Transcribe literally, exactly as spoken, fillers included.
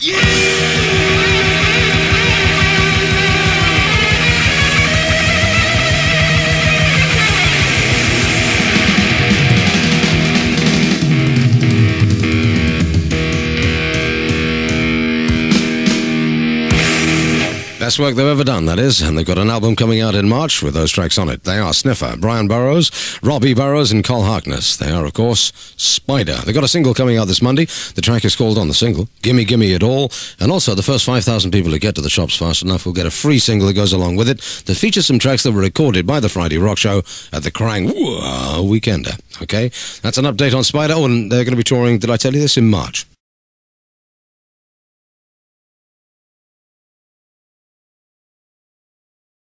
Best work they've ever done, that is, and they've got an album coming out in March with those tracks on it. They are Sniffer, Brian Burrows, Robbie Burrows, and Col Harkness. They are, of course, Spider. They've got a single coming out this Monday. The track is called on the single, Gimme Gimme It All, and also the first five thousand people who get to the shops fast enough will get a free single that goes along with it that features some tracks that were recorded by the Friday Rock Show at the Krang Weekender. Okay? That's an update on Spider, oh, and they're going to be touring, did I tell you this, in March.